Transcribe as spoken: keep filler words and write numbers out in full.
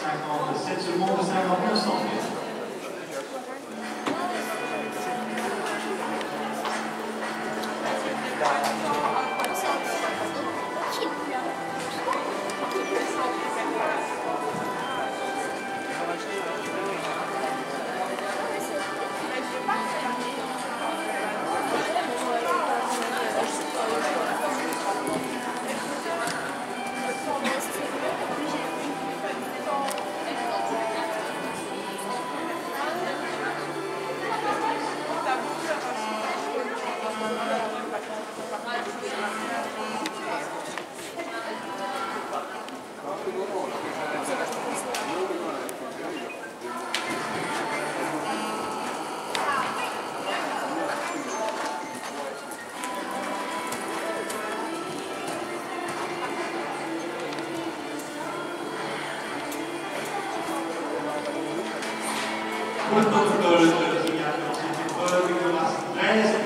cinquante-sept secondes, cinquante-neuf centièmes. Pour le protocole de la finale, ensuite épreuve, il y aura treize